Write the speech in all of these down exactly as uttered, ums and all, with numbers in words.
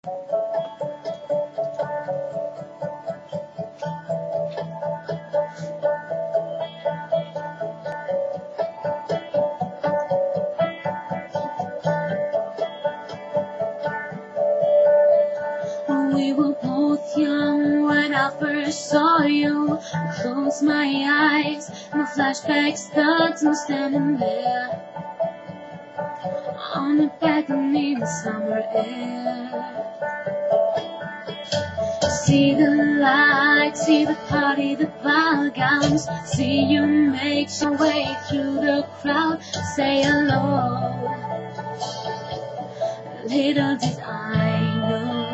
We were both young when I first saw you. I closed my eyes, my flashback starts, I'm standing there on the balcony in summer air. See the lights, see the party, the ball gowns. See you make your way through the crowd. Say hello, little did I know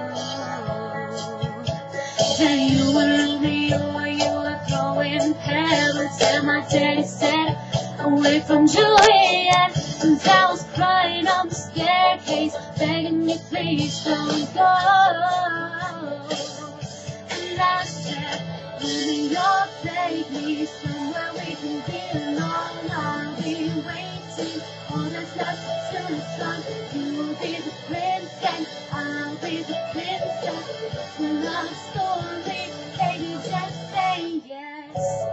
that you were Romeo, you were throwing pebbles. And my daddy said, away from Juliet. And I was crying on the staircase, begging me, please don't go. And I said, Romeo, take me somewhere we can be alone. I'll be waiting, all that's left till the sun. You will be the prince and I'll be the princess. It's a love story, baby, just say yes.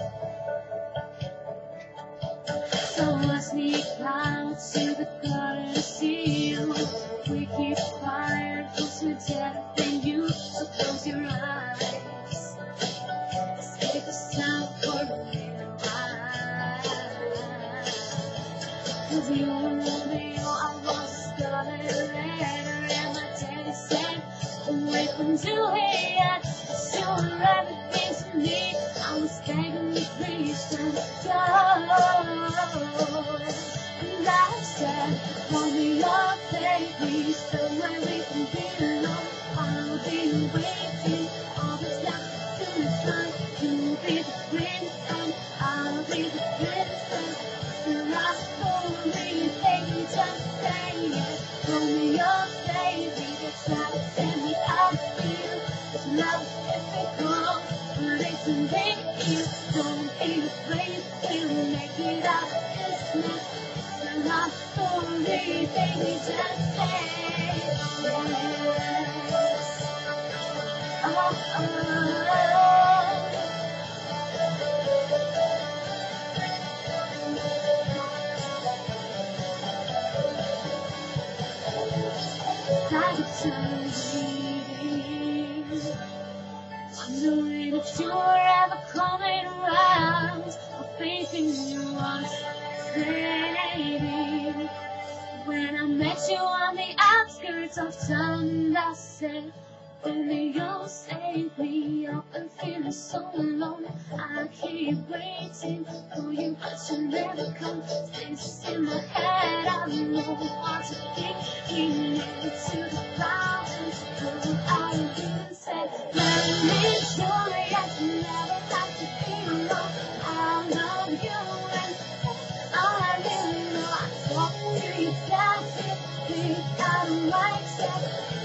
So I sneak out to the garden to see you. We keep quiet, closer together than you. So close your eyes, escape the sound for a little while. Cause you were Romeo, I was a scarlet letter. And my daddy said, away from Juliet. You were everything to me. I was begging you, please don't go. And I said, Romeo, take me somewhere we can be alone. I'll be waiting, all that's left to the sun. You'll be the prince and I'll be the princess. It's the last story, baby, just say it. Romeo, save me, that's how to send me out to you. It's love difficult, but it's a big deal. Don't be afraid, we'll make it out this mess. It's a love story, baby, just say yes. Oh, oh. Wondering if you were ever coming around, or facing you was fading. When I met you on the outskirts of town, I said, Romeo, save me, I've been feeling so alone. I keep waiting for you, but you never come. This in my head, I don't know what to think. We made it to the mountains, so I even said, let me Juliet, you never have to be alone. I love you and all I really know. I told you you got it, we got it right, said